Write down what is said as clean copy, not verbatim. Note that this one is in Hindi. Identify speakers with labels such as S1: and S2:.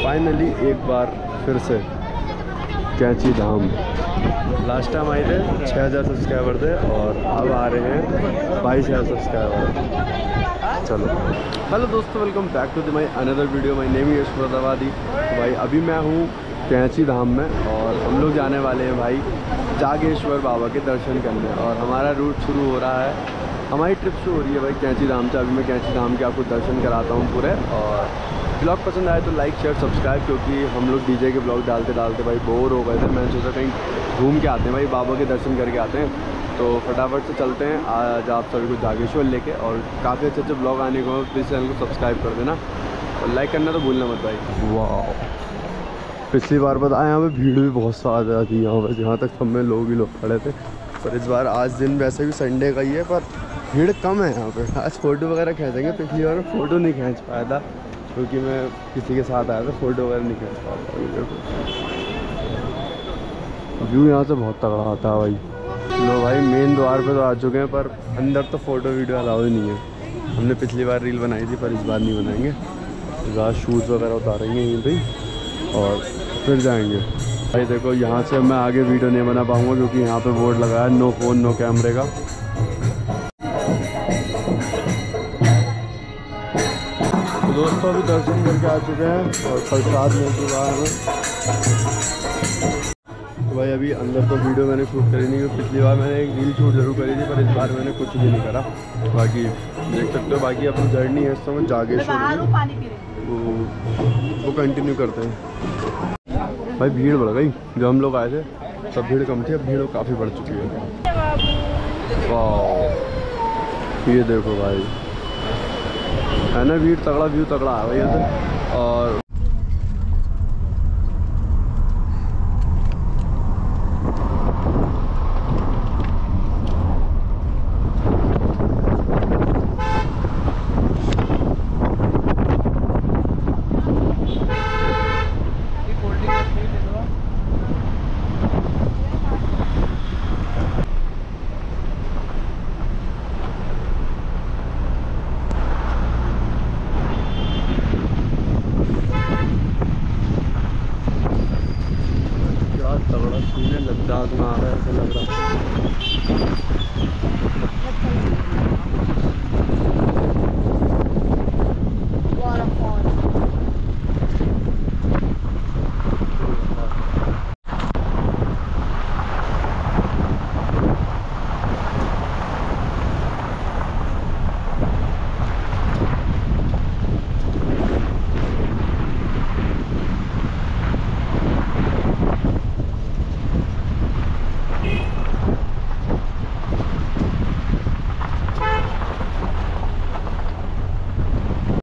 S1: फाइनली एक बार फिर से कैंची धाम। लास्ट टाइम आए थे 6000 सब्सक्राइबर थे और अब आ रहे हैं 22000 सब्सक्राइबर। चलो हेलो दोस्तों, welcome back to the my another video. My name Yash Pratavadi. तो भाई अभी मैं हूँ कैंची धाम में और हम लोग जाने वाले हैं भाई जागेश्वर बाबा के दर्शन करने। और हमारा रूट शुरू हो रहा है, हमारी ट्रिप शुरू हो रही है भाई कैंची धाम से। अभी मैं कैंची धाम के आपको दर्शन कराता हूँ पूरे। और ब्लॉग पसंद आए तो लाइक शेयर सब्सक्राइब, क्योंकि हम लोग डीजे के ब्लॉग डालते डालते भाई बोर हो गए थे। मैंने सोचा कहीं घूम के आते हैं भाई, बाबा के दर्शन करके आते हैं। तो फटाफट से चलते हैं आज आप सभी को जागेश्वर लेके। और काफ़ी अच्छे अच्छे ब्लॉग आने को, प्लीज़ चैनल को सब्सक्राइब कर देना और लाइक करना तो भूलना मत भाई। वाह, पिछली बार बताया यहाँ पे भीड़ भी बहुत ज़्यादा थी यहाँ पर, जहाँ तक सब में लोग ही लोग खड़े थे। पर इस बार आज दिन वैसे भी संडे का ही है, पर भीड़ कम है यहाँ पे। आज फ़ोटो वगैरह खींचेंगे। पिछली बार मैं फ़ोटो नहीं खींच पाया था क्योंकि मैं किसी के साथ आया था, फ़ोटो वगैरह नहीं खींच पाया था। व्यू यहाँ से बहुत तगड़ा आता है भाई। लो भाई मेन द्वार पे तो आ चुके हैं, पर अंदर तो फ़ोटो वीडियो अलाउ नहीं है। हमने पिछली बार रील बनाई थी, पर इस बार नहीं बनाएंगे। इस बार शूज़ वगैरह उतारेंगे यहीं पर और फिर जाएंगे भाई। देखो यहाँ से मैं आगे वीडियो नहीं बना पाऊँगा क्योंकि यहाँ पे बोर्ड लगा है नो फ़ोन नो कैमरे का। तो दोस्तों अभी दर्शन करके आ चुके हैं और प्रसाद मिल चुका है हमें। तो भाई अभी अंदर तो वीडियो मैंने शूट करी नहीं, क्योंकि पिछली बार मैंने एक रील शूट जरूर करी थी, पर इस बार मैंने कुछ भी नहीं करा। बाकी देख सकते हो, बाकी अपनी जर्नी है इस समय जागेश्वर वो कंटिन्यू करते हैं। भाई भीड़ बढ़ गई, जब हम लोग आए थे तब भीड़ कम थी, अब भीड़ काफ़ी बढ़ चुकी है। वाह ये देखो भाई, है ना भीड़ तगड़ा, व्यू तगड़ा है भाई यहाँ। और लद्दाख में आ रहा है ऐसा लग रहा है।